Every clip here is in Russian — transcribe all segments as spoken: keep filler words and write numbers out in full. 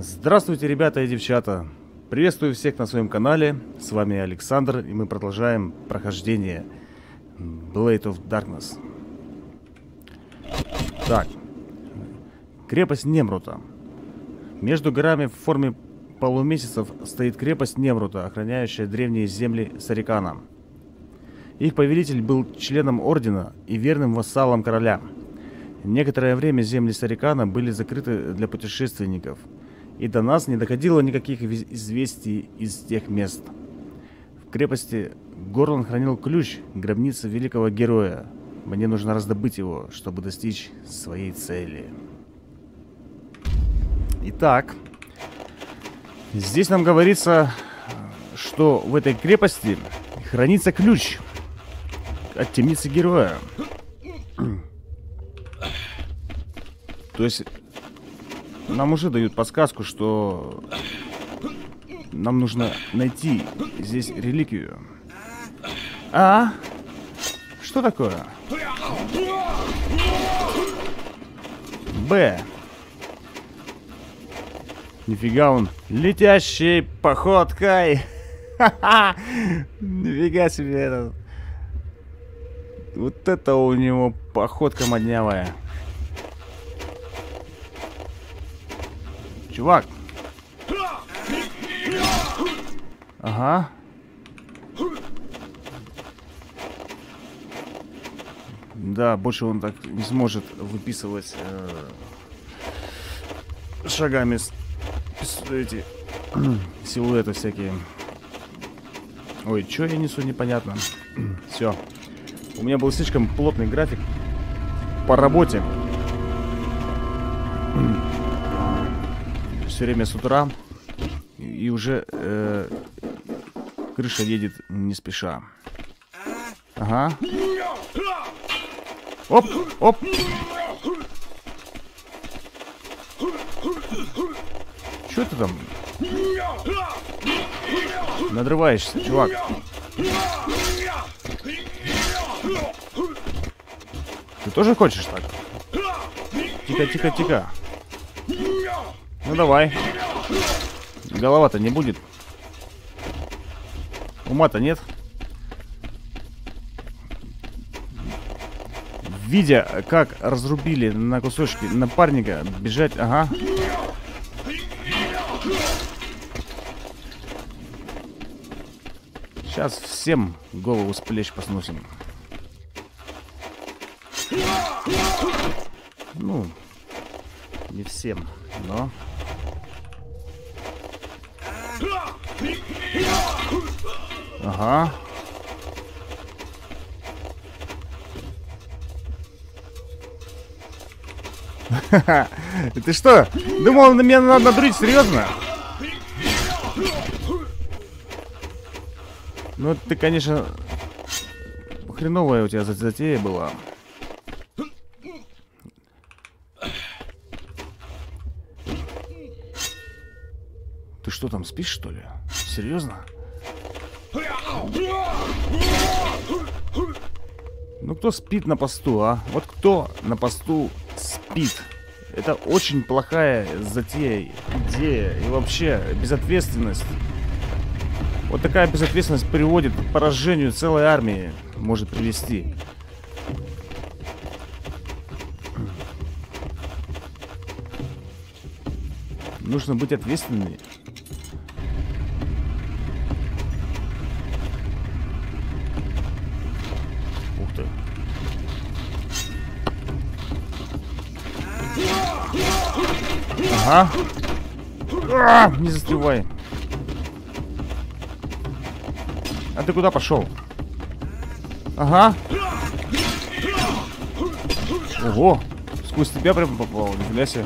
Здравствуйте, ребята и девчата! Приветствую всех на своем канале. С вами Александр, и мы продолжаем прохождение Blade of Darkness. Так. Крепость Немрута. Между горами в форме полумесяцев стоит крепость Немрута, охраняющая древние земли Сарикана. Их повелитель был членом ордена и верным вассалом короля. Некоторое время земли Сарикана были закрыты для путешественников, и до нас не доходило никаких известий из тех мест. В крепости Горлан хранил ключ к гробнице великого героя. Мне нужно раздобыть его, чтобы достичь своей цели. Итак, здесь нам говорится, что в этой крепости хранится ключ от темницы героя. То есть нам уже дают подсказку, что нам нужно найти здесь реликвию. А? Что такое? Б. Нифига он летящей походкой. Ха-ха! Нифига себе это. Вот это у него походка моднявая. Чувак. Ага. Да, больше он так не сможет выписывать э, шагами с, с, эти силуэты всякие. Ой, что я несу, непонятно. Все. У меня был слишком плотный график по работе. Все время с утра. И уже э, крыша едет не спеша. Ага. Оп, оп. Что ты там надрываешься, чувак? Ты тоже хочешь так? Тихо, тихо, тихо. Ну давай. Голова-то не будет. Ума-то нет. Видя, как разрубили на кусочки напарника, бежать, ага. Сейчас всем голову с плеч посносим. Ну, не всем, но... Ага. Ты что? Думал, на меня надо надурить? Серьезно? Ну, ты, конечно, хреновая у тебя затея была. Ты что там, спишь, что ли? Серьезно? Ну, кто спит на посту, а? Вот кто на посту спит? Это очень плохая затея, идея и вообще безответственность. Вот такая безответственность приводит к поражению целой армии, может привести. Нужно быть ответственными. Ух ты. Ага. А, не застревай. А ты куда пошел? Ага. Ого. Сквозь тебя прям попал. Нифига себе.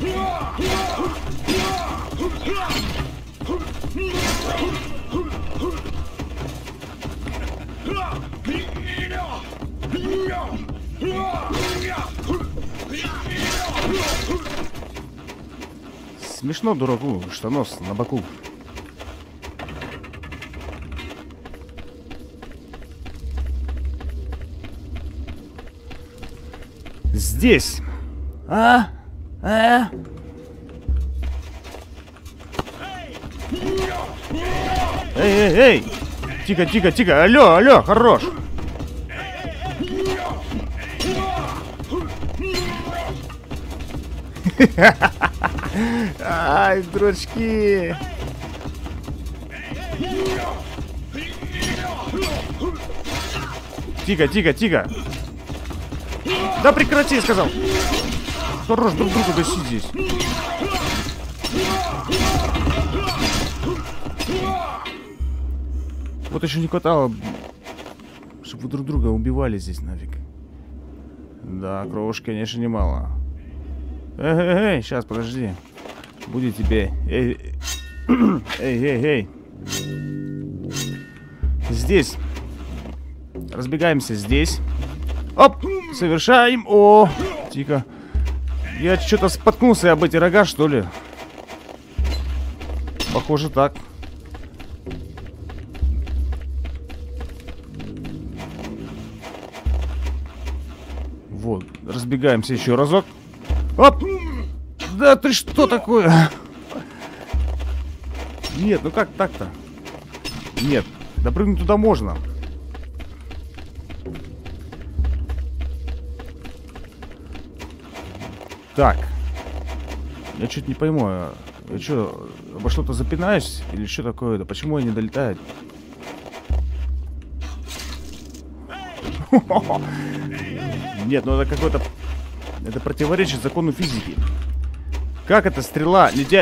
Смешно дураку, штанос на боку. Здесь. А? А? Эй, эй, эй! Тихо, тихо, тихо! Алло, алло, хорош! Ай, дрочки! Тихо, тихо, тихо! Да прекрати, сказал! Хорош, друг друга гаси здесь. Вот еще не хватало, чтобы вы друг друга убивали здесь нафиг. Да, кровушки, конечно, немало. Эй, эй, эй, сейчас, подожди. Будет тебе. Эй, эй, эй, эй. Здесь. Разбегаемся здесь. Оп! Совершаем. О! Тихо. Я что-то споткнулся об эти рога, что ли? Похоже, так. Вот. Разбегаемся еще разок. Оп! Да ты что такое? Нет, ну как так-то? Нет, допрыгнуть туда можно. Так. Я что-то не пойму. Я что, обо что-то запинаюсь? Или что такое-то? Почему я не долетаю? Нет, ну это какой-то... Это противоречит закону физики. Как эта стрела, летя...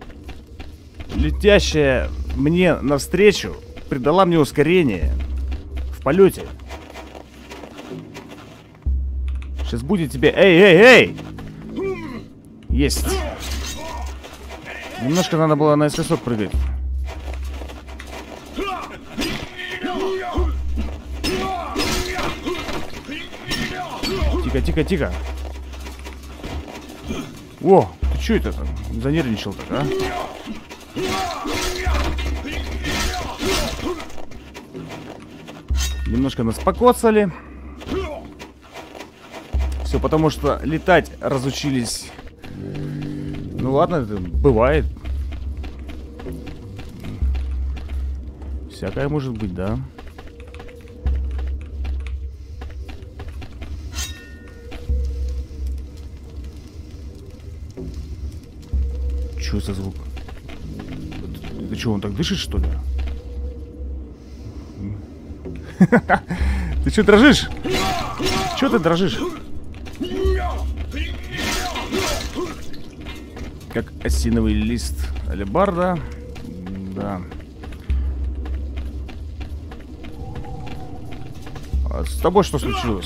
летящая мне навстречу, придала мне ускорение в полете? Сейчас будет тебе... Эй, эй, эй! Есть. Немножко надо было наискосок прыгать. Тихо, тихо, тихо. О, ты что это там? Занервничал так, а? Немножко нас покоцали. Все потому, что летать разучились. Ну ладно, это бывает. Всякое может быть, да. Что за звук? Это что, он так дышит, что ли? Ты что дрожишь? Что ты дрожишь? Как осиновый лист алебарда. Да. А с тобой что случилось?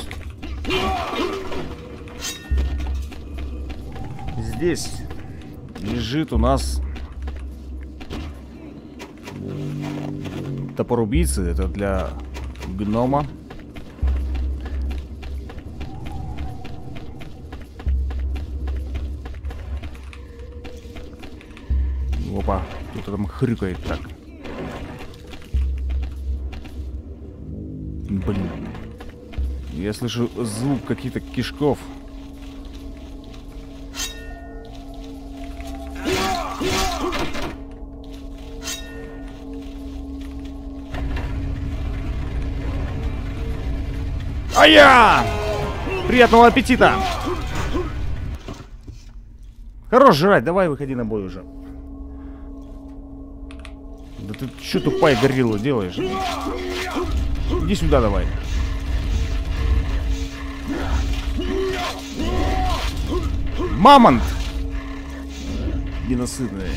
Здесь лежит у нас топор убийцы. Это для гнома. Опа, кто-то там хрюкает так. Блин. Я слышу звук каких-то кишков. А-я! Приятного аппетита! Хорош жрать, давай выходи на бой уже. Да ты что тупая горилла делаешь? Иди сюда давай. Мамонт! Ненасытный.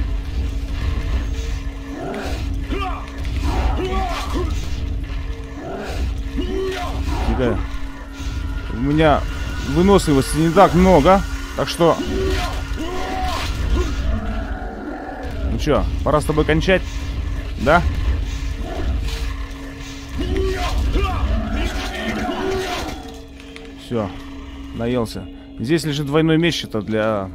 Тихо. У меня выносливости не так много. Так что... Ну чё, пора с тобой кончать? Да? Все, наелся. Здесь лежит двойной меч, это для...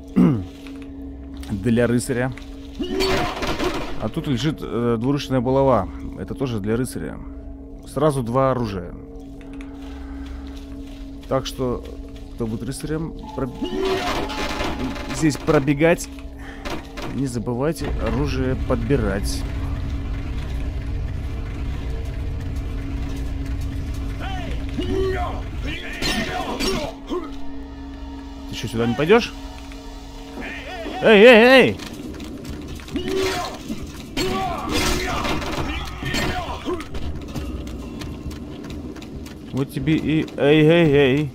для рыцаря. А тут лежит э, двуручная булава. Это тоже для рыцаря. Сразу два оружия. Так что, кто будет рыцарем, про... здесь пробегать Не забывайте оружие подбирать. Ты что, сюда не пойдешь? Эй, эй, эй! Вот тебе и... Эй, эй, эй!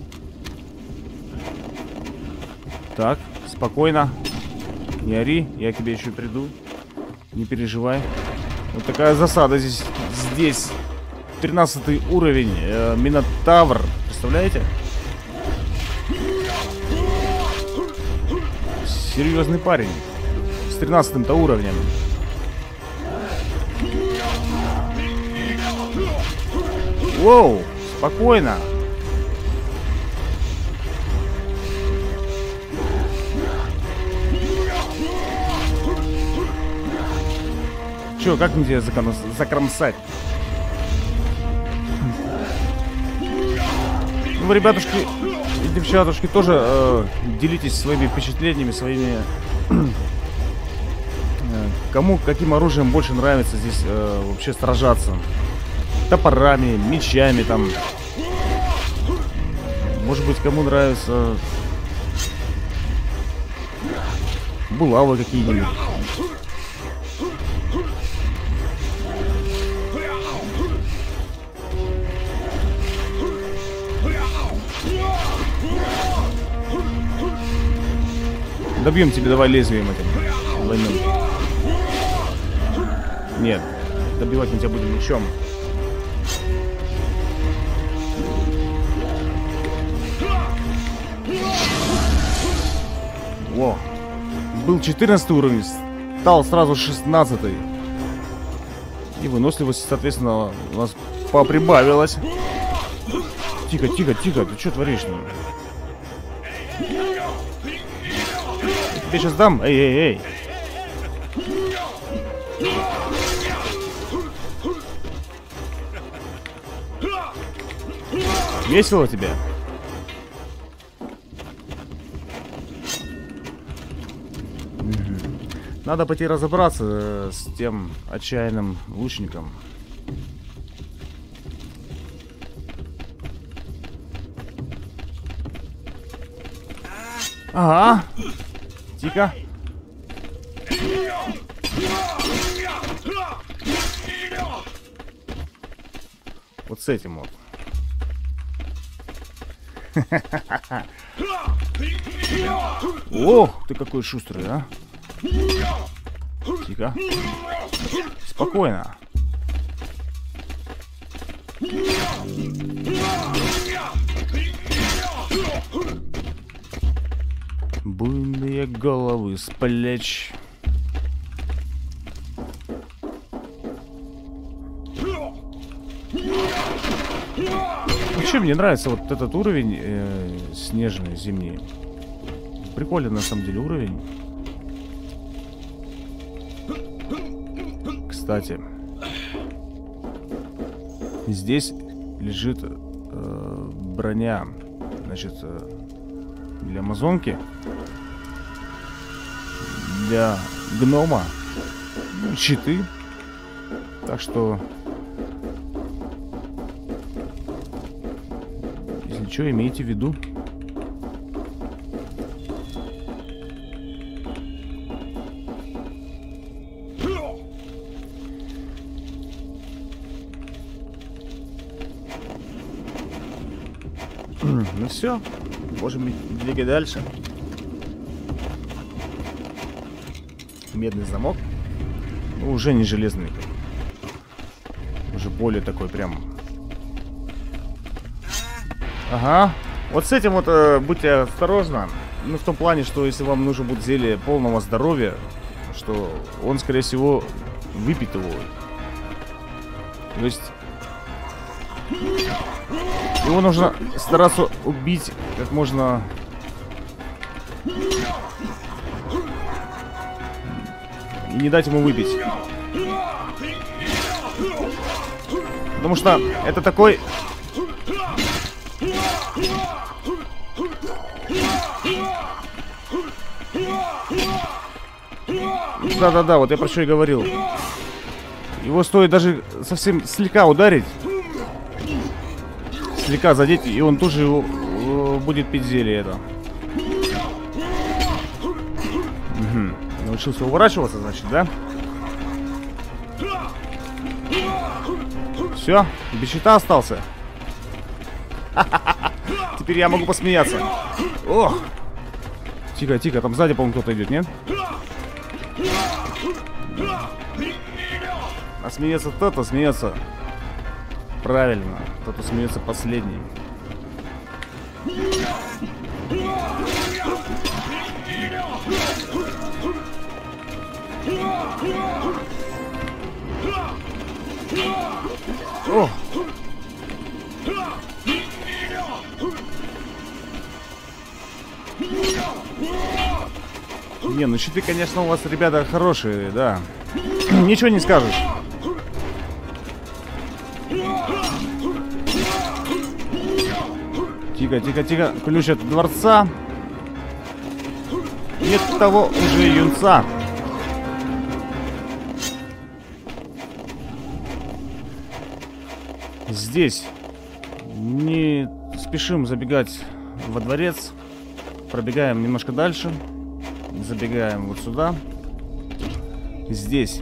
Так, спокойно. Не ори, я к тебе еще приду. Не переживай. Вот такая засада здесь. Здесь. тринадцатый уровень. Э, Минотавр. Представляете? Серьезный парень. С тринадцатым-то уровнем. Воу, спокойно. Че, как мне тебя закромс... закромсать? Ну, вы, ребятушки и девчатушки, тоже э, делитесь своими впечатлениями, своими... э, кому каким оружием больше нравится здесь э, вообще сражаться. Топорами, мечами там. Может быть, кому нравятся булавы какие-нибудь. Добьем тебе, давай лезвием этим. Двойным. Нет, добивать мы тебя будем мечом. Во. Был четырнадцатый уровень, стал сразу шестнадцатый. И выносливость, соответственно, у нас поприбавилась. Тихо, тихо, тихо, ты что творишь? Я тебе сейчас дам. Эй, эй, эй. Весело тебе? Надо пойти разобраться с тем отчаянным лучником. Ага. Тихо. Вот с этим вот. О, ты какой шустрый, а? Тихо. Спокойно. Буйные головы с плеч. Вообще мне нравится вот этот уровень э, снежный, зимний. Прикольный на самом деле уровень. Кстати, здесь лежит э, броня, значит, э, для амазонки, для гнома, щиты. Так что, если что, имейте в виду. Ну все, можем двигать дальше. Медный замок. Ну, уже не железный. Уже более такой прям. Ага. Вот с этим вот э, будьте осторожны. Ну, в том плане, что если вам нужно будет зелье полного здоровья, что он, скорее всего, выпьет его. То есть его нужно стараться убить как можно и не дать ему выпить. Потому что это такой... Да-да-да, вот я про что и говорил. Его стоит даже совсем слегка ударить. Слегка задеть, и он тоже его, э, будет пить зелье это. Угу. Научился уворачиваться, значит, да? Все, без щита остался. Теперь я могу посмеяться. Ох! Тихо, тихо, там сзади, по-моему, кто-то идет, нет? А смеется тот, а смеется. Правильно, тот, кто смеется последний. О! Не, ну щиты, конечно, у вас, ребята, хорошие, да. Ничего не скажешь. Тихо, тихо, тихо. Ключ от дворца. Нет того уже юнца. Здесь не спешим забегать во дворец. Пробегаем немножко дальше. Забегаем вот сюда. Здесь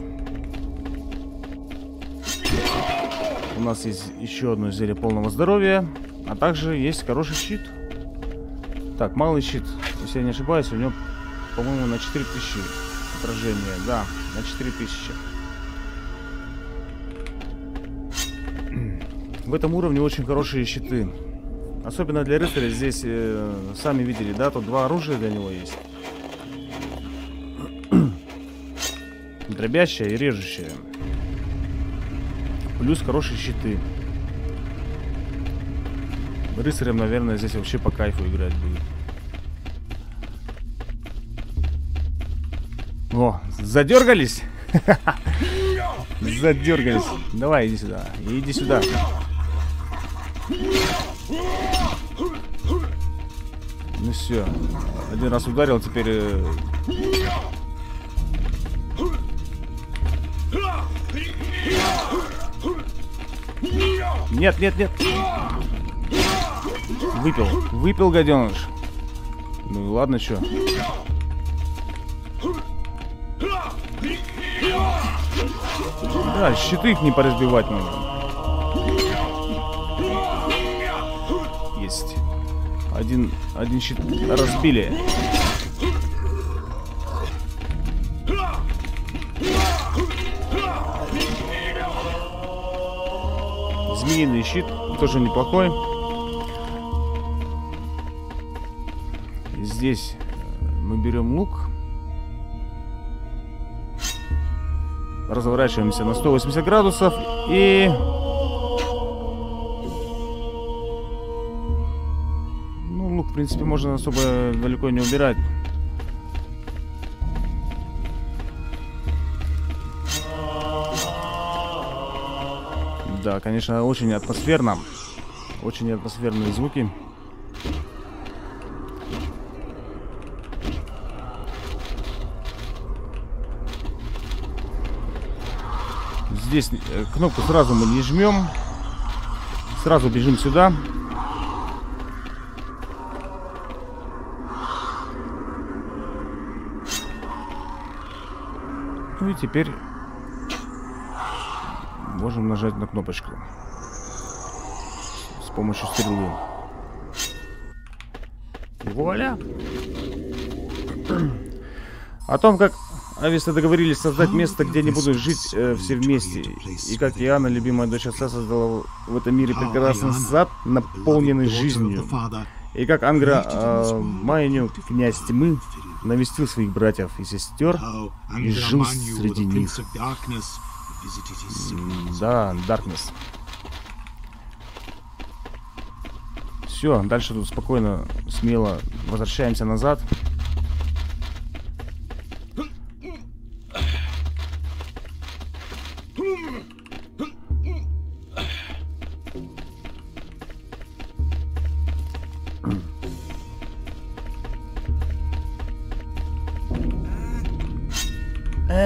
у нас есть еще одно зелье полного здоровья. А также есть хороший щит. Так, малый щит. Если я не ошибаюсь, у него, по-моему, на четыре тысячи отражения. Да, на четыре тысячи. В этом уровне очень хорошие щиты. Особенно для рыцаря. Здесь, э, сами видели, да, тут два оружия для него есть. Дробящее и режущее. Плюс хорошие щиты. Рыцарем, наверное, здесь вообще по кайфу играть будет. О, задергались? Задергались. Давай, иди сюда. Иди сюда. Ну все. Один раз ударил, теперь... Нет, нет, нет. Выпил. Выпил, гаденыш. Ну и ладно, что. Да, щиты их не поразбивать надо. Есть. Один, один щит разбили. Змеиный щит тоже неплохой. Здесь мы берем лук. Разворачиваемся на сто восемьдесят градусов и... Ну, лук, в принципе, можно особо далеко не убирать. Да, конечно, очень атмосферно. Очень атмосферные звуки. Здесь кнопку сразу мы не жмем. Сразу бежим сюда. Ну и теперь можем нажать на кнопочку с помощью стрелы. Вуаля! О том, как ависты договорились создать место, где они будут жить э, все вместе. И как Иоанна, любимая дочь отца, создала в этом мире прекрасный сад, наполненный жизнью. И как Ангра э, Майню, князь тьмы, навестил своих братьев и сестер и жил среди них. Да, Darkness. Все, дальше тут спокойно, смело возвращаемся назад.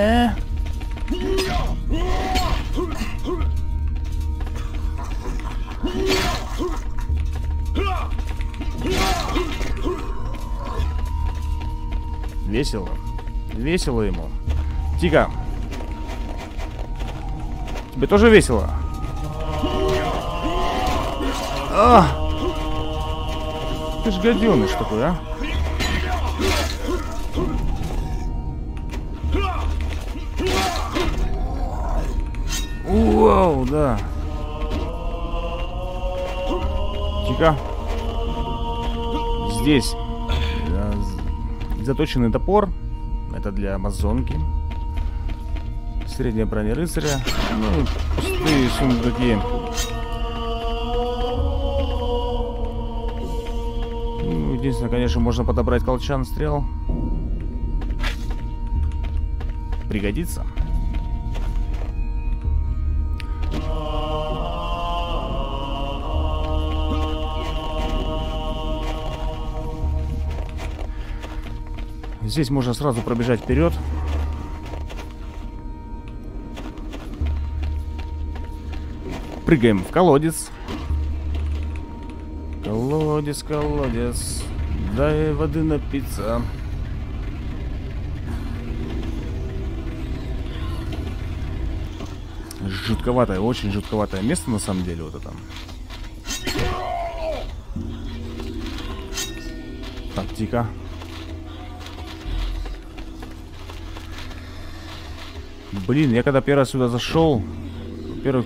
Э? Весело. Весело ему. Тихо. Тебе тоже весело? А! Ты ж гаденыш такой, а? Вау, да. Тихо. Здесь э, заточенный топор. Это для амазонки. Средняя броня рыцаря. Ну, пустые сундуки. Ну, единственное, конечно, можно подобрать колчан, стрел. Пригодится. Здесь можно сразу пробежать вперед. Прыгаем в колодец. Колодец, колодец. Дай воды напиться. Жутковатое, очень жутковатое место на самом деле вот это. Так, тихо. Блин, я когда первый раз сюда зашел, во-первых,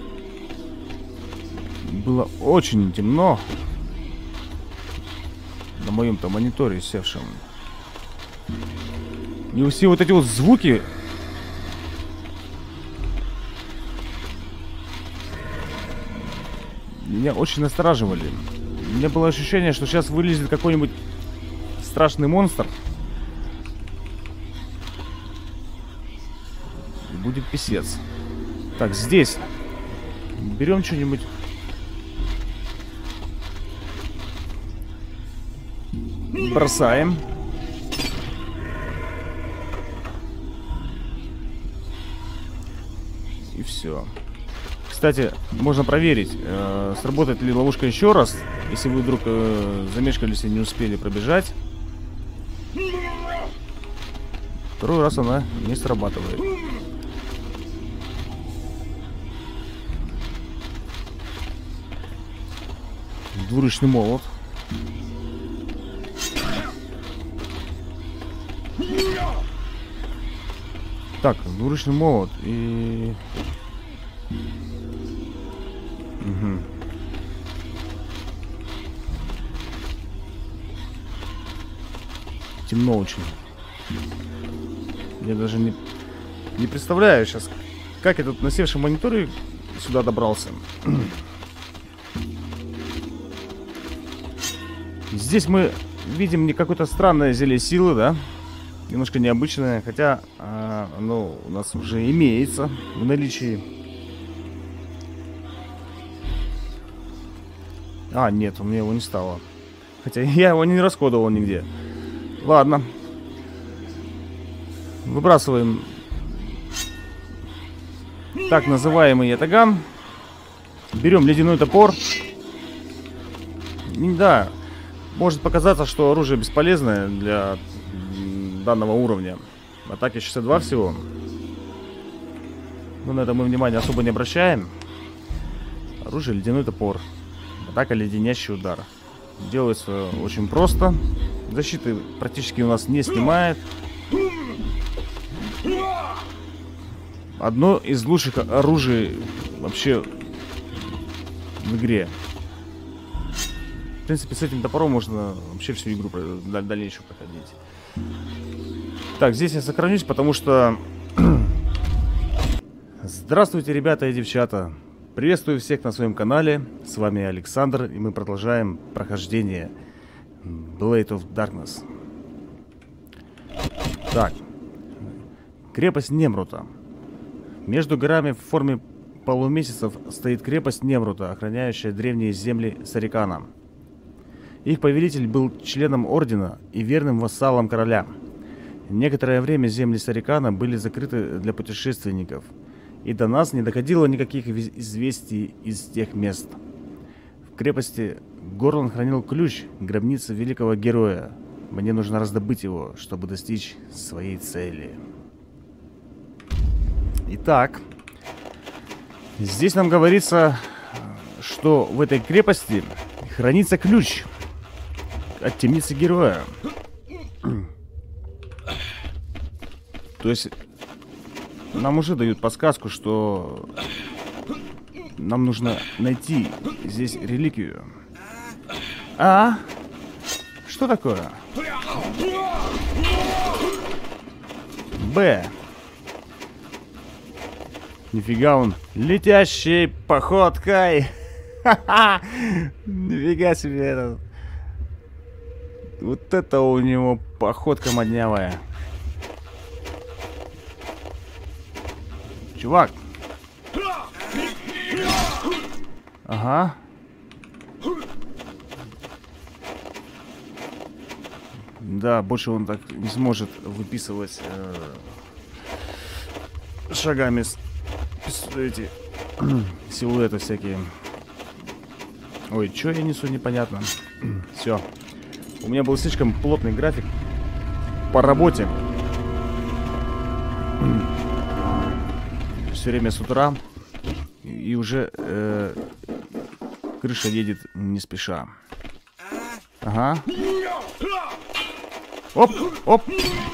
было очень темно на моем-то мониторе севшем. И все вот эти вот звуки меня очень настораживали. У меня было ощущение, что сейчас вылезет какой-нибудь страшный монстр. И будет писец. Так, здесь берем что-нибудь. Бросаем. И все. Кстати, можно проверить, э, сработает ли ловушка еще раз, если вы вдруг э, замешкались и не успели пробежать. Второй раз она не срабатывает. Двуручный молот. Так, двуручный молот и... Угу. Темно очень. Я даже не, не представляю сейчас, как я тут на севшем мониторе сюда добрался. Здесь мы видим не какое-то странное зелье силы, да? Немножко необычное, хотя а, оно у нас уже имеется в наличии. А, нет, у меня его не стало. Хотя я его не расходовал нигде. Ладно. Выбрасываем так называемый ятаган. Берем ледяной топор. Да, может показаться, что оружие бесполезное для данного уровня. Атаки шестьдесят два всего. Но на это мы внимание особо не обращаем. Оружие ледяной топор. Атака леденящий удар. Делается очень просто. Защиты практически у нас не снимает. Одно из лучших оружий вообще в игре. В принципе, с этим топором можно вообще всю игру дальнейшую проходить. Так, здесь я сохранюсь, потому что... Здравствуйте, ребята и девчата. Приветствую всех на своем канале. С вами Александр, и мы продолжаем прохождение Blade of Darkness. Так. Крепость Немрута. Между горами в форме полумесяцев стоит крепость Немрута, охраняющая древние земли Сарикана. Их повелитель был членом ордена и верным вассалом короля. Некоторое время земли Сарикана были закрыты для путешественников, и до нас не доходило никаких известий из тех мест. В крепости Горлан хранил ключ к гробнице великого героя. Мне нужно раздобыть его, чтобы достичь своей цели. Итак, здесь нам говорится, что в этой крепости хранится ключ от темницы героя. То есть нам уже дают подсказку, что нам нужно найти здесь реликвию. А? Что такое? Б. Нифига он летящей походкой. Ха-ха! Нифига себе это. Вот это у него походка моднявая. Чувак. Ага. Да, больше он так не сможет выписывать э, шагами с, с, эти силуэты всякие. Ой, что я несу, непонятно. Все. У меня был слишком плотный график по работе. Все время с утра. И уже э, крыша едет не спеша. Ага. Оп, оп.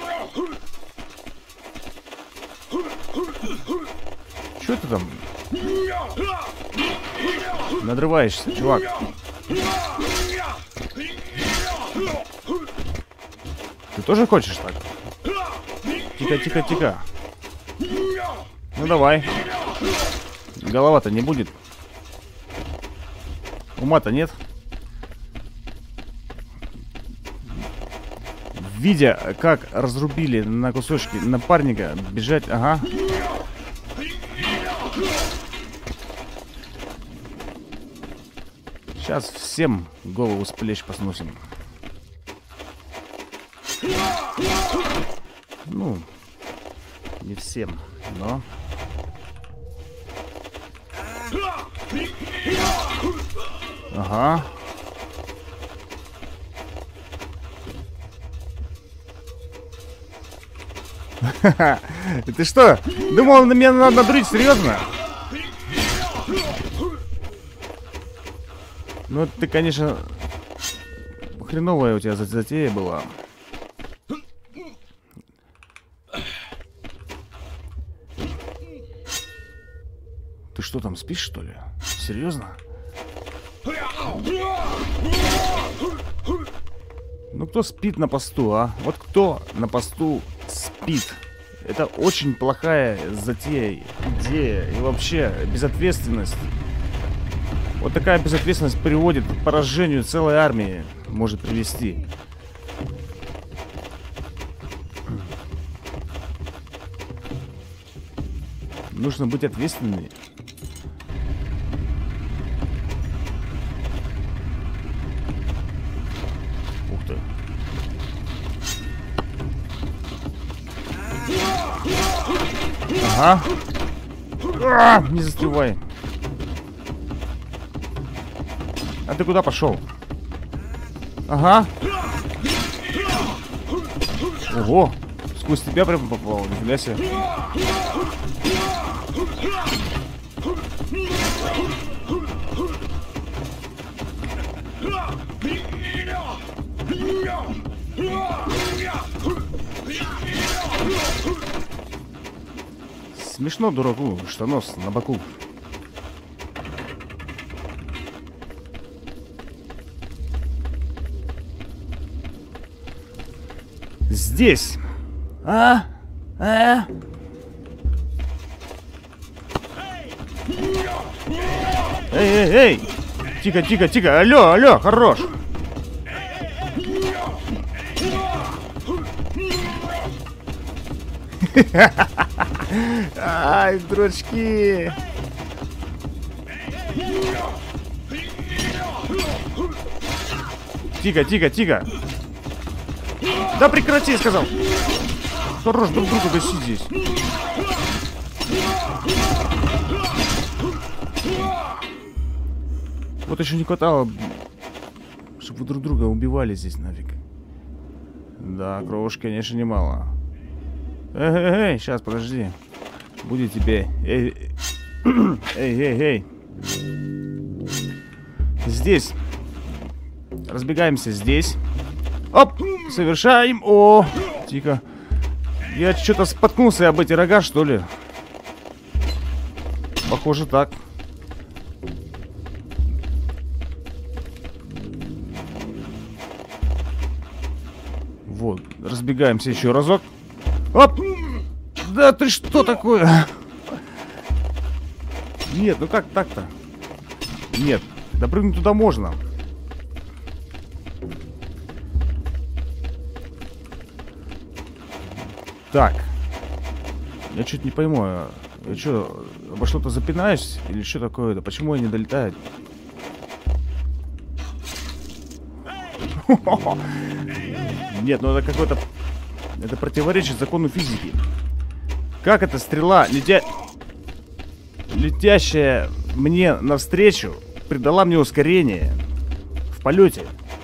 Что ты там? Надрываешься, чувак. Ты тоже хочешь так? Тихо, тихо, тихо. Ну давай. Голова-то не будет. Ума-то нет. Видя, как разрубили на кусочки напарника, бежать, ага. Сейчас всем голову с плеч посносим. Ну, не всем, но... Ага. Ты что? Думал, на меня надо надрыть? Серьезно? Ну, ты, конечно, хреновая у тебя затея была. Ты что там, спишь, что ли? Серьезно? Ну, кто спит на посту, а? Вот кто на посту спит? Это очень плохая затея, идея и вообще безответственность. Вот такая безответственность приводит к поражению целой армии, может привести. Нужно быть ответственными. Ух ты. Ага. А, не застревай. А ты куда пошел? Ага. Ого. Сквозь тебя прям попал. Нифига себе. Смешно дураку, штанос на боку. Здесь. А? А? Эй, эй, эй! Тихо, тихо, тихо! Алло, алло, хорош! Ай, дрочки! Тихо, тихо, тихо! Да прекрати, сказал! хорош друг друга гасить здесь. Вот еще не хватало, чтобы вы друг друга убивали здесь нафиг. Да, кровушки, конечно, немало. Эй, эй, эй, сейчас, подожди. Будет тебе. Эй, эй, эй, эй. Здесь. Разбегаемся здесь. Оп! Совершаем. О! Тихо. Я что-то споткнулся об эти рога, что ли? Похоже, так. Вот. Разбегаемся еще разок. Оп! Да ты что такое? Нет, ну как так-то? Нет. Допрыгнуть туда можно. Так. Я что-то не пойму. Я что, обо что-то запинаюсь? Или что такое-то? Почему я не долетаю? Нет, ну это какой-то... Это противоречит закону физики. Как эта стрела, летя... летящая мне навстречу, придала мне ускорение в полете?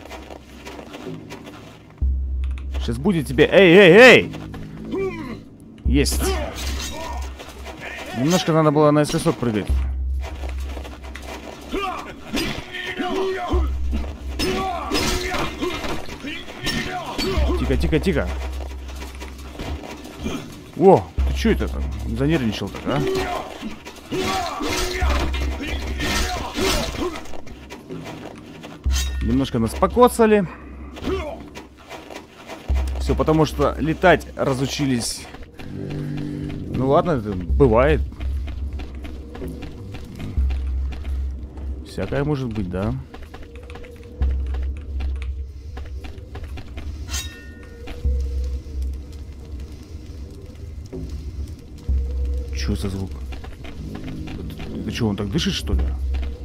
Сейчас будет тебе... Эй, эй, эй! Есть. Немножко надо было наискосок прыгать. Тихо, тихо, тихо. О, ты что это там? Занервничал так, а? Немножко нас покоцали. Все потому, что летать разучились. Ну ладно, это бывает. Всякое может быть, да. Что за звук? Да что, он так дышит, что ли?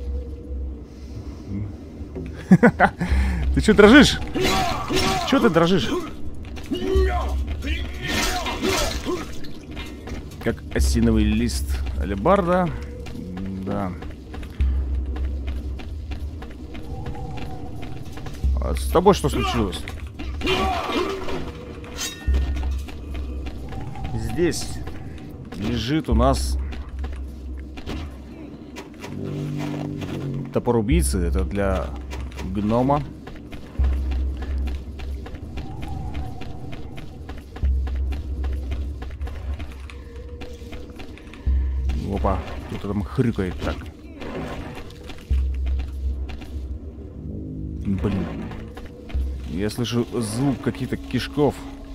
Ты что дрожишь? Что ты дрожишь? Как осиновый лист алебарда. Да. А с тобой что случилось? Здесь лежит у нас топор убийцы. Это для гнома. Опа, кто-то там хрюкает так. Блин. Я слышу звук каких-то кишков.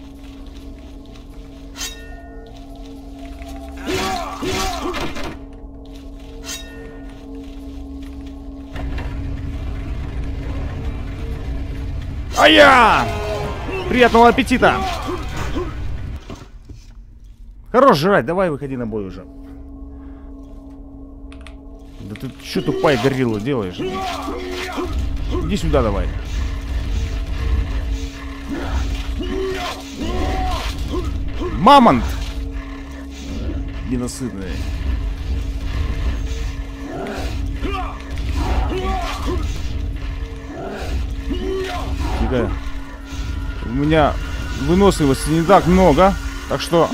А-я! Приятного аппетита! Хорош жрать, давай выходи на бой уже. Да ты что тупая горилла делаешь? Иди сюда давай. Мамонт! Ненасытный. Тихо. У меня выносливости не так много. Так что...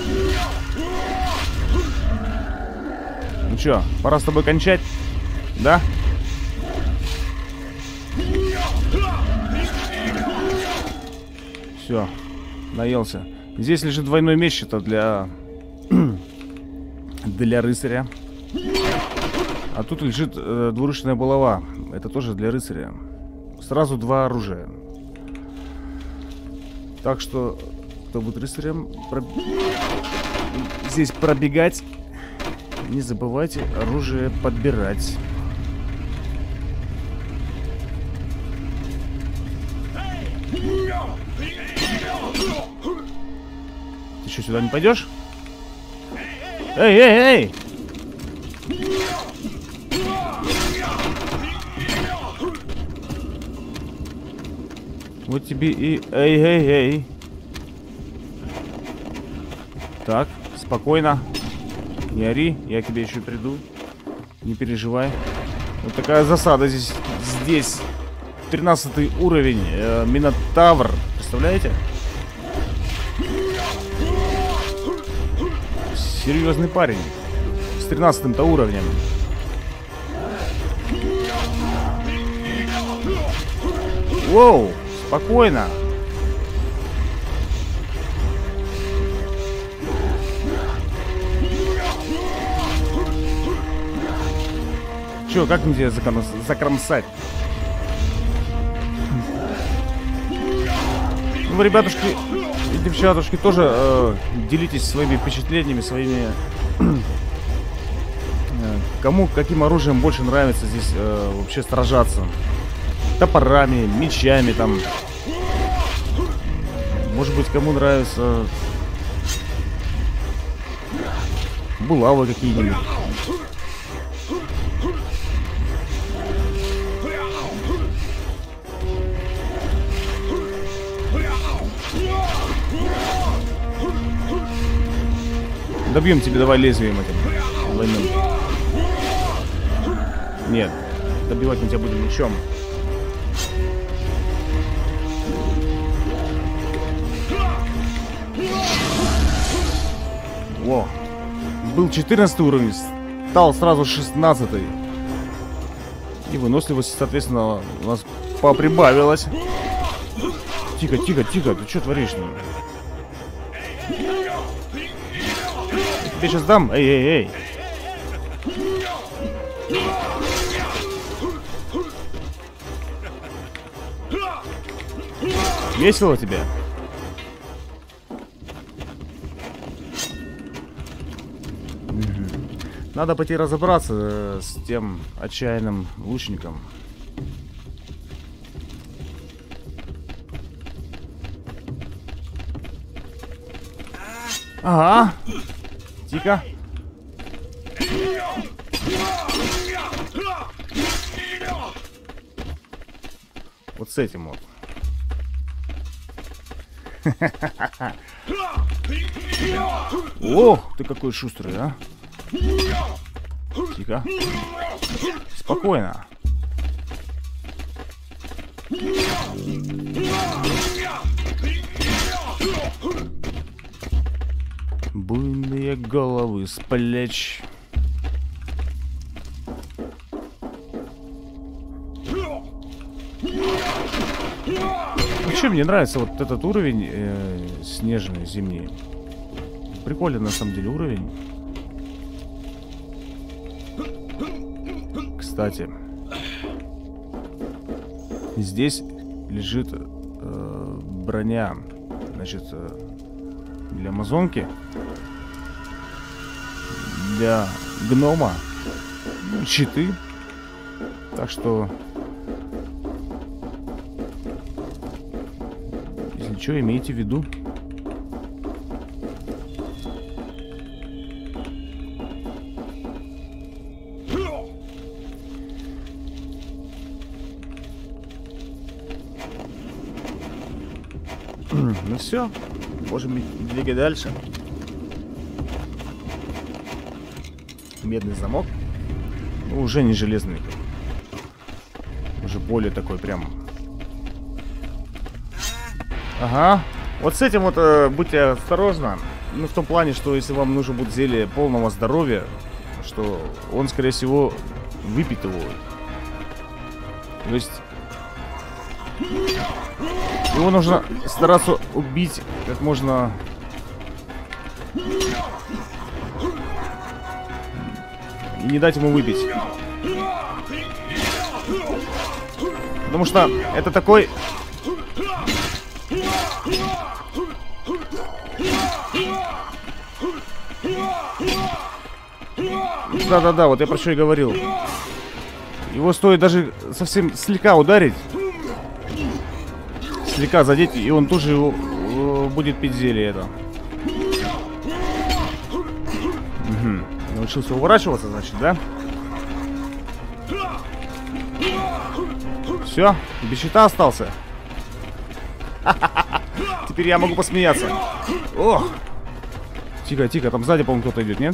Ну чё, пора с тобой кончать? Да? Все, наелся. Здесь лежит двойной меч, это для... для рыцаря. А тут лежит э, двуручная булава. Это тоже для рыцаря. Сразу два оружия. Так что, кто будет рыцарем, проб... здесь пробегать, не забывайте оружие подбирать. Ты что, сюда не пойдешь? Эй, эй, эй! Вот тебе и... Эй, эй, эй! Так, спокойно. Не ори, я к тебе еще приду. Не переживай. Вот такая засада здесь. Здесь. тринадцатый уровень. Э, Минотавр. Представляете? Серьезный парень. С тринадцатым-то уровнем. Воу, спокойно. Че, как мне тебя закромс... закромсать? Ну, вы, ребятушки и девчатушки, тоже э, делитесь своими впечатлениями, своими... э, кому каким оружием больше нравится здесь э, вообще сражаться. Топорами, мечами там. Может быть, кому нравится булавы какие-нибудь. Добьем тебе, давай лезвием этим. Двойным. Нет, добивать мы тебя будем мечом. Во. Был четырнадцатый уровень, стал сразу шестнадцатый. И выносливость, соответственно, у нас поприбавилась. Тихо, тихо, тихо, ты что творишь-то? Я тебе сейчас дам. Эй, эй, эй. Весело тебе? Надо пойти разобраться с тем отчаянным лучником. Ага. Тихо. Вот с этим вот. О, ты какой шустрый, а? Тихо. Спокойно. Буйные головы с плеч. Вообще мне нравится вот этот уровень э, снежный, зимний. Прикольный на самом деле уровень. Кстати, здесь лежит э, броня, значит, э, для амазонки, для гнома, щиты. Так что, если что, имейте в виду. Ну все, можем двигать дальше. Медный замок. Ну, уже не железный. Уже более такой прям. Ага. Вот с этим вот э, будьте осторожны. Ну, в том плане, что если вам нужно будет зелье полного здоровья, что он, скорее всего, выпьет его. То есть его нужно стараться убить как можно и не дать ему выпить. Потому что это такой... Да-да-да, вот я про что и говорил. Его стоит даже совсем слегка ударить, слегка задеть, и он тоже его, э, будет пить зелье это. Угу. Научился уворачиваться, значит, да? Все, без щита остался. Теперь я могу посмеяться. О! Тихо, тихо, там сзади, по-моему, кто-то идет, нет?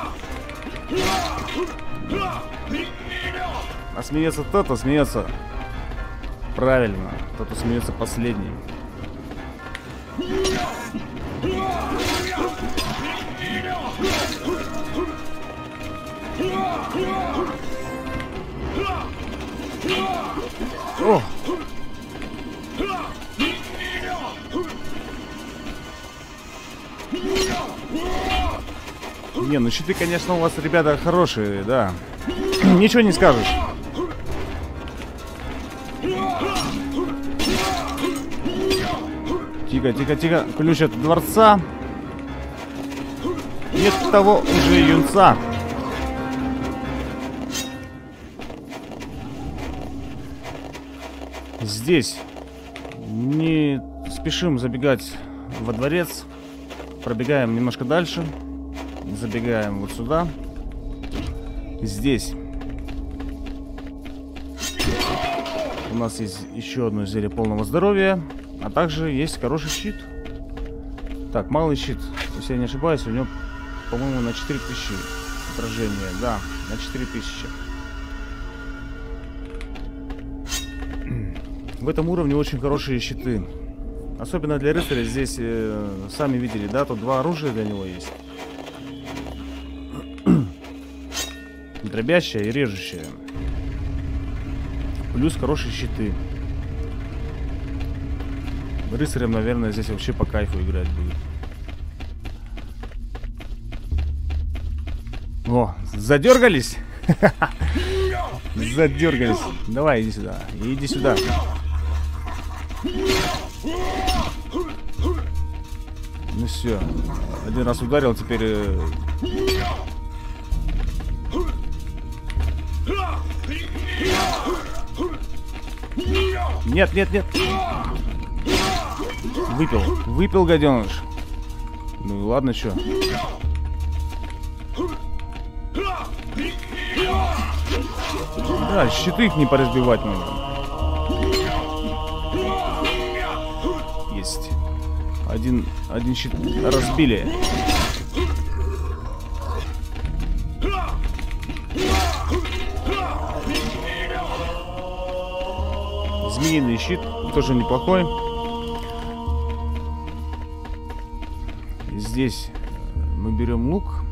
А смеется тот-то, смеется. Правильно, тот-то смеется последний. О! Не, ну щиты, конечно, у вас, ребята, хорошие, да. Ничего не скажешь. Тихо, тихо, тихо. Ключ от дворца. Нет того уже юнца. Здесь не спешим забегать во дворец. Пробегаем немножко дальше. Забегаем вот сюда. Здесь у нас есть еще одно зелье полного здоровья. А также есть хороший щит. Так, малый щит. Если я не ошибаюсь, у него, по-моему, на четыре тысячи отражение. Да, на четыре тысячи. В этом уровне очень хорошие щиты. Особенно для рыцаря. Здесь, э, сами видели, да, тут два оружия для него есть. Дробящее и режущее. Плюс хорошие щиты. Рыцарем, наверное, здесь вообще по кайфу играть будет. О, задергались? Задергались. Давай, иди сюда. Иди сюда. Ну все. Один раз ударил, теперь... Нет, нет, нет. Выпил. Выпил, гаденыш. Ну и ладно, что. Да, щиты их не поразбивать надо. Есть. Один, один щит разбили. Змеиный щит тоже неплохой. Здесь мы берем лук.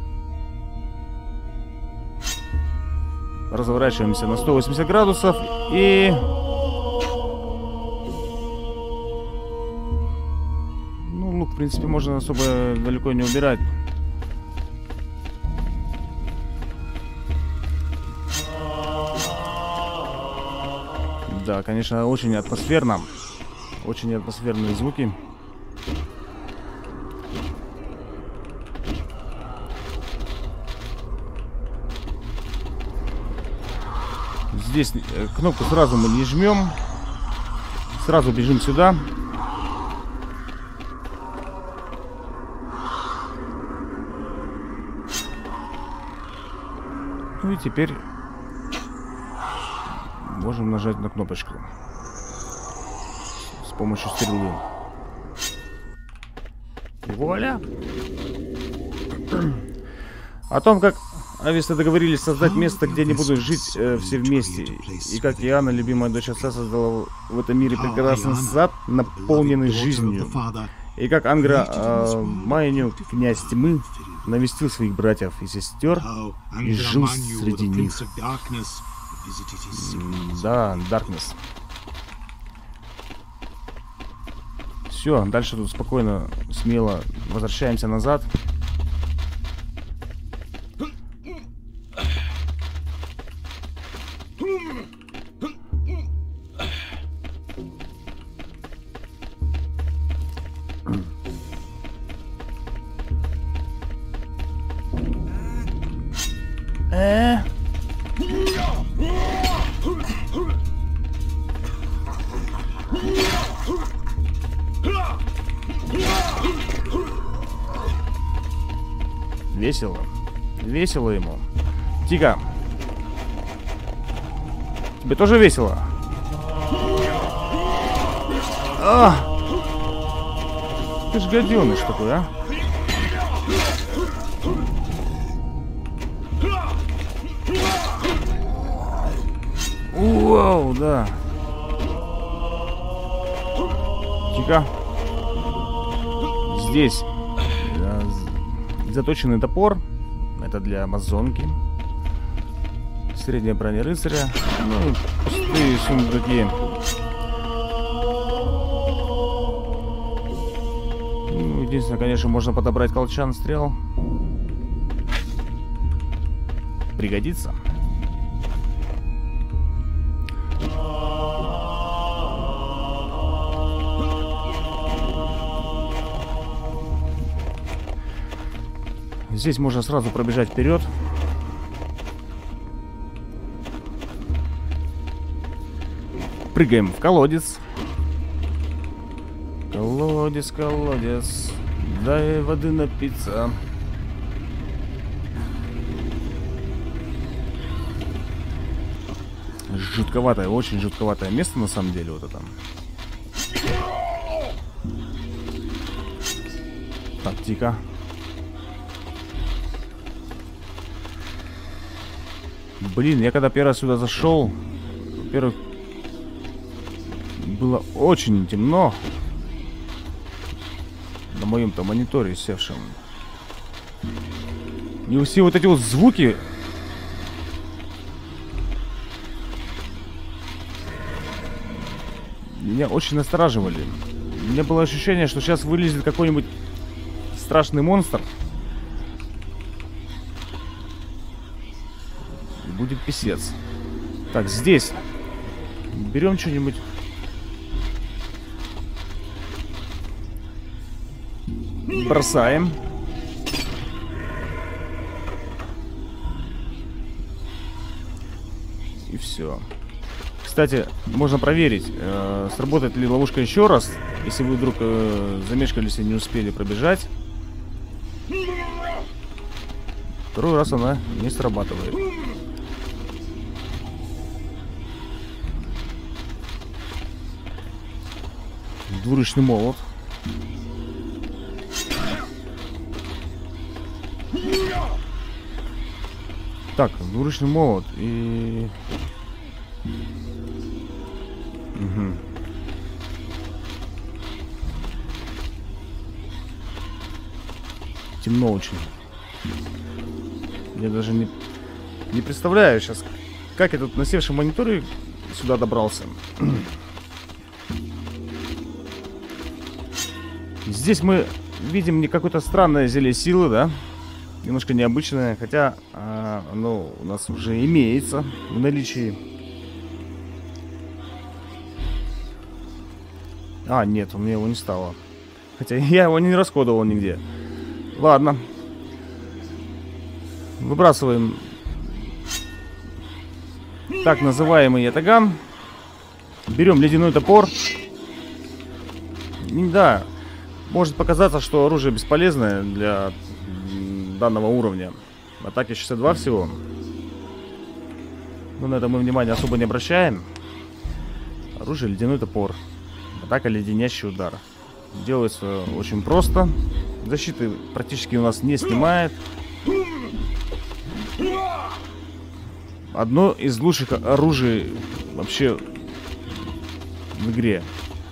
Разворачиваемся на сто восемьдесят градусов и... Ну, лук, в принципе, можно особо далеко не убирать. Да, конечно, очень атмосферно. Очень атмосферные звуки. Здесь кнопку сразу мы не жмем. Сразу бежим сюда. Ну и теперь можем нажать на кнопочку с помощью стрелы. И вуаля! О том, как Ависты договорились создать место, где они будут жить э, все вместе. И как Иоанна, любимая дочь отца, создала в этом мире прекрасный сад, наполненный жизнью. И как Ангра э, Майню, князь тьмы, навестил своих братьев и сестер и жил среди них. Да, Darkness. Все, дальше тут спокойно, смело возвращаемся назад. Э? Весело. Весело ему. Тихо. Тебе тоже весело? А! Ты ж гаденыш такой, а? Вау, да. Тихо. Здесь э, заточенный топор. Это для амазонки. Средняя броня рыцаря. Ну, пустые сундуки. Ну, единственное, конечно, можно подобрать колчан, стрел. Пригодится. Здесь можно сразу пробежать вперед. Прыгаем в колодец. Колодец, колодец. Дай воды напиться. Жутковатое, очень жутковатое место на самом деле вот это. Так, тихо. Блин, я когда первый раз сюда зашел, во-первых, было очень темно на моем-то мониторе севшем. И все вот эти вот звуки меня очень настораживали. У меня было ощущение, что сейчас вылезет какой-нибудь страшный монстр. И будет писец. Так, здесь берем что-нибудь. Бросаем. И все. Кстати, можно проверить, э, сработает ли ловушка еще раз, если вы вдруг э, замешкались и не успели пробежать. Второй раз она не срабатывает. Двуручный молот. Так, двуручный молот и... Угу. Темно очень. Я даже не, не представляю сейчас, как я тут на севшем мониторе сюда добрался. Здесь мы видим не какое-то странное зелье силы, да? Немножко необычное, хотя а, оно у нас уже имеется в наличии. А, нет, у меня его не стало. Хотя я его не расходовал нигде. Ладно. Выбрасываем так называемый ятаган. Берем ледяной топор. И, да, может показаться, что оружие бесполезное для данного уровня. Атаки шестьдесят два всего. Но на это мы внимания особо не обращаем. Оружие ледяной топор. Атака леденящий удар. Делается очень просто. Защиты практически у нас не снимает. Одно из лучших оружий вообще в игре.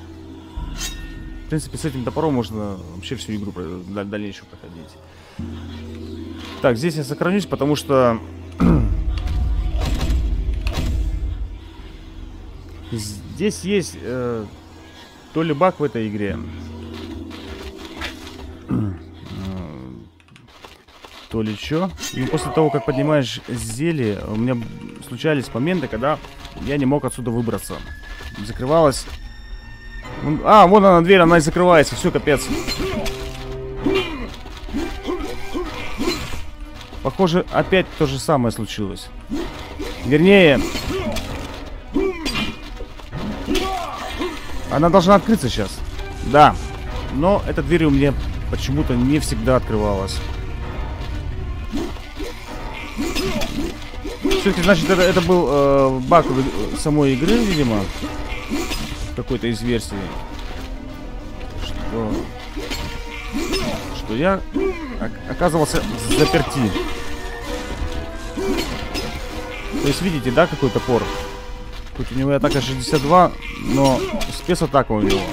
В принципе, с этим топором можно вообще всю игру дальнейшую проходить. Так, здесь я сохранюсь, потому что здесь есть э, то ли баг в этой игре, то ли что. И после того, как поднимаешь зелье, у меня случались моменты, когда я не мог отсюда выбраться. Закрывалась. А, вон она дверь, она и закрывается. Все, капец. Похоже, опять то же самое случилось. Вернее, она должна открыться сейчас. Да. Но эта дверь у меня почему-то не всегда открывалась. Все-таки, значит, это, это был э, баг самой игры, видимо. Какой-то из версий. Что, что я оказывался заперти. То есть, видите, да, какой топор? Хоть у него атака шестьдесят два, но спецатака у него.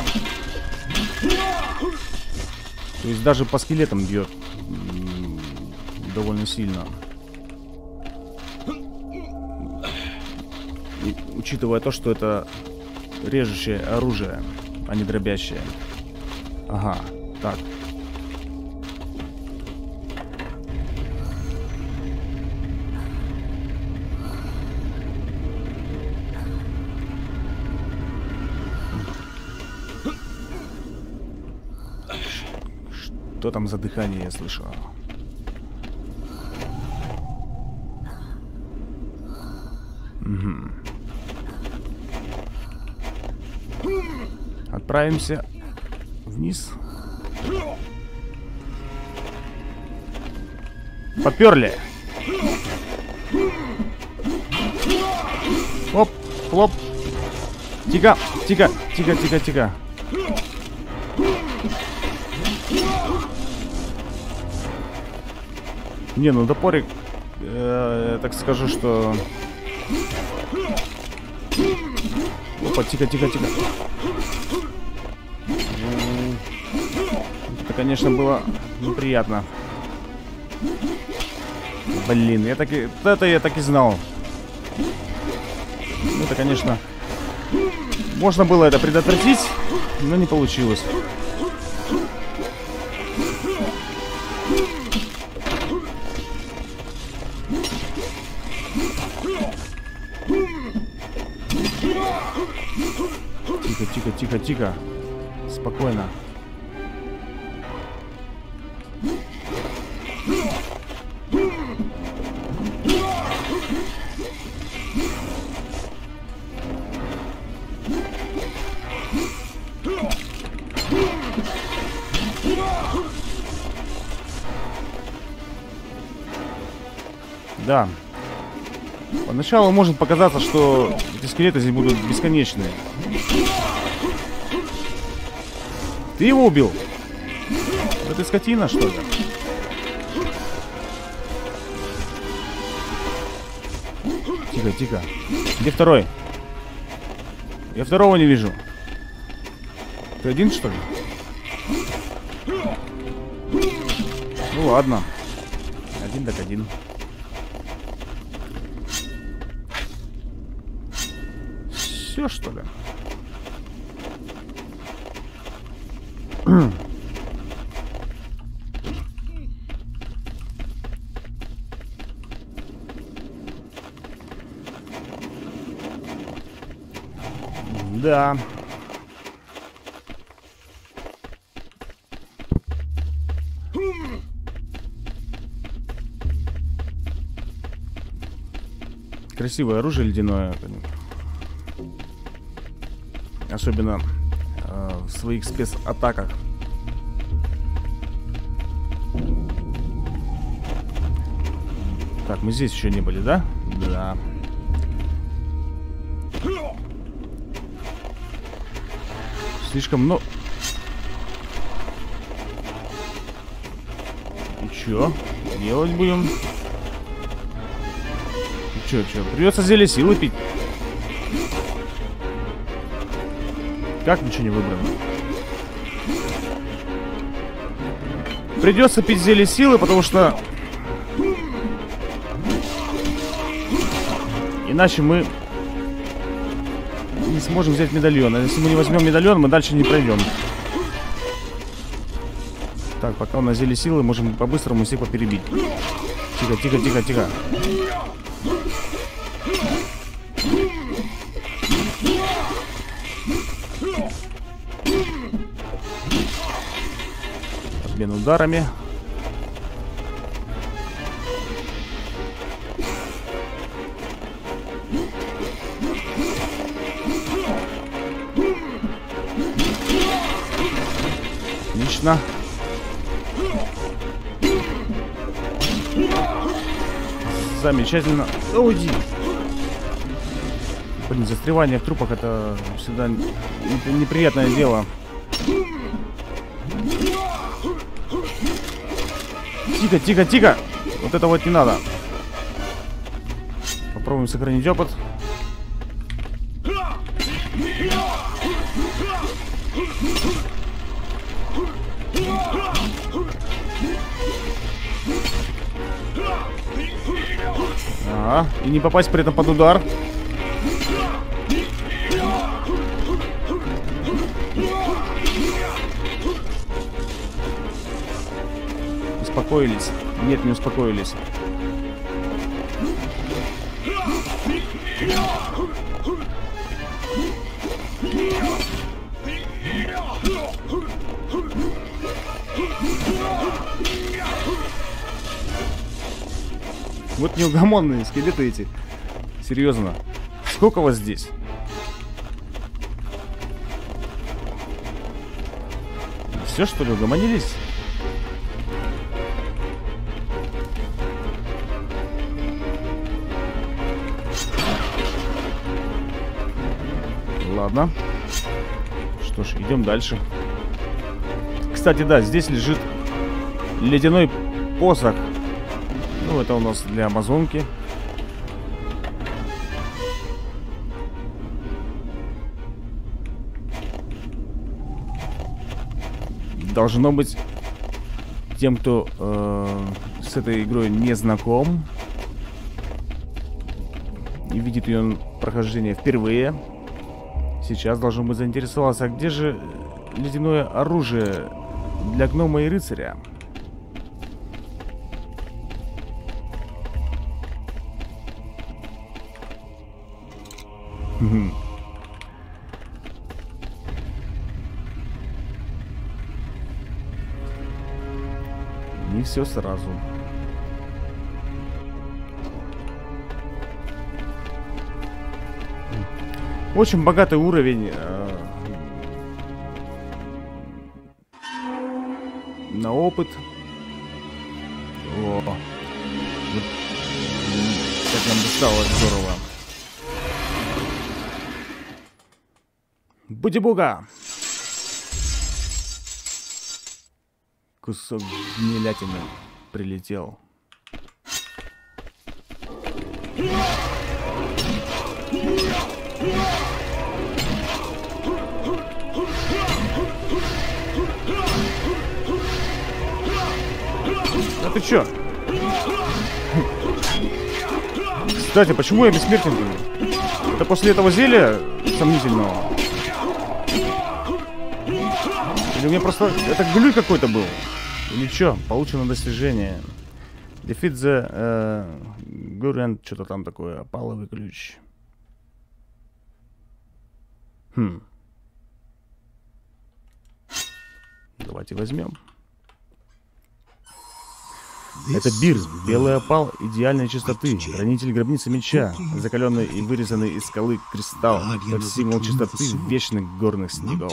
То есть даже по скелетам бьет довольно сильно. И, учитывая то, что это режущее оружие, а не дробящее. Ага, так. Что там за дыхание, я слышу? Угу. Отправимся вниз. Поперли. Оп, хлоп. Тихо, тихо, тихо, тихо, тихо. Не, ну топорик, э, я так скажу, что... Опа, тихо, тихо, тихо. Это, конечно, было неприятно. Блин, я так и... Это я так и знал. Это, конечно... Можно было это предотвратить, но не получилось. Тихо, тихо, тихо, тихо. Спокойно. Да. Поначалу может показаться, что эти скелеты здесь будут бесконечные. Ты его убил? Да ты скотина, что ли? Тихо, тихо. Где второй? Я второго не вижу. Ты один, что ли? Ну ладно. Один так один. Все, что ли? Да. Красивое оружие ледяное. Особенно э, в своих спецатаках. Так, мы здесь еще не были, да? Да. Слишком много. И чё? Делать будем? И чё, чё? Придется зелье силы пить. Как ничего не выбрано? Придется пить зелье силы, потому что иначе мы не сможем взять медальон. А если мы не возьмем медальон, мы дальше не пройдем. Так, пока у нас зелье силы, можем по-быстрому всех поперебить. Тихо, тихо, тихо, тихо. Обмен ударами. Отлично. Замечательно. Уйди. Блин, застревание в трупах — это всегда неприятное дело. Тихо, тихо, тихо. Вот это вот не надо. Попробуем сохранить опыт. Ага, и не попасть при этом под удар. Успокоились? Нет, не успокоились. Вот неугомонные скелеты эти. Серьезно. Сколько вас здесь? Все, что ли, угомонились? Ладно. Что ж, идем дальше. Кстати, да, здесь лежит ледяной посох. Ну, это у нас для амазонки. Должно быть, тем, кто э, с этой игрой не знаком и видит ее прохождение впервые, сейчас должен быть заинтересоваться, а где же ледяное оружие для гнома и рыцаря? Не все сразу. Очень богатый уровень э, на опыт. О, вот. Как нам досталось здорово. Буди-буга! Кусок гнилятины прилетел. А ты чё? Кстати, почему я бессмертен был? Это после этого зелья сомнительного? Или у меня просто... Это глюй какой-то был? Или чё? Получено достижение. Defeat the... Uh, Gurent, что-то там такое. Опаловый ключ. Хм. Давайте возьмем. Это Бир, белый опал идеальной чистоты, хранитель гробницы меча, закаленный и вырезанный из скалы кристалл, как символ чистоты вечных горных снегов.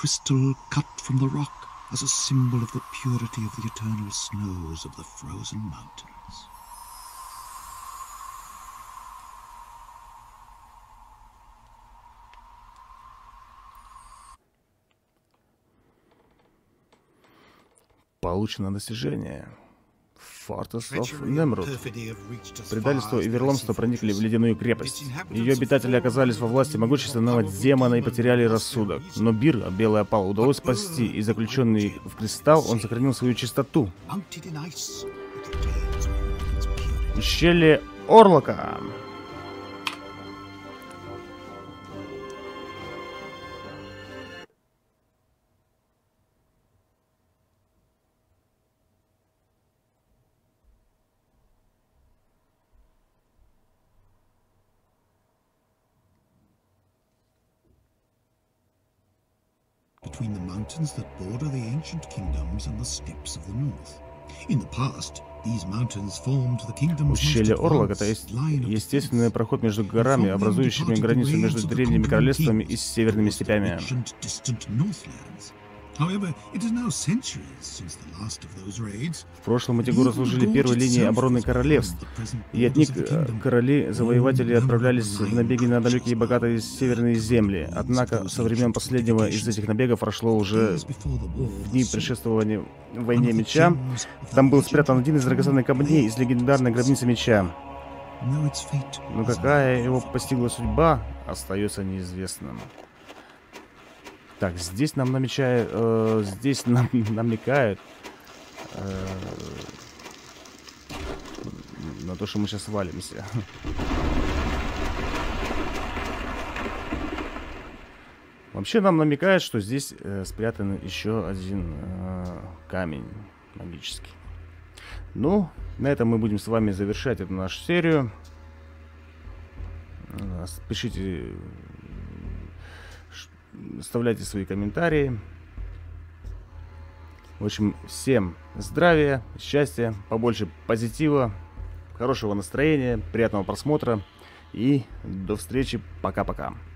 Получено достижение. Fortress of Nemrut. Предательство и верломство проникли в ледяную крепость. Ее обитатели оказались во власти могущественного демона и потеряли рассудок. Но Бир, белый опал, удалось спасти, и заключенный в кристалл, он сохранил свою чистоту. Ущелье Орлока. Between the mountains that border the ancient kingdoms and the steppes of the north. In the past, these mountains formed the kingdom's Ущелье Орлок — это есть естественный проход между горами, образующими границу между древними королевствами и северными степями. В прошлом эти горы служили первой линией обороны королевств, и от них короли-завоеватели отправлялись в набеги на далекие и богатые северные земли. Однако со времен последнего из этих набегов прошло уже в дни предшествования войне меча. Там был спрятан один из драгоценных камней из легендарной гробницы меча. Но какая его постигла судьба, остается неизвестным. Так, здесь нам намечают, э, здесь нам намекают э, на то, что мы сейчас валимся. Вообще нам намекает, что здесь э, спрятан еще один э, камень магический. Ну, на этом мы будем с вами завершать эту нашу серию. Пишите, оставляйте свои комментарии. В общем, всем здравия, счастья, побольше позитива, хорошего настроения, приятного просмотра и до встречи. Пока-пока.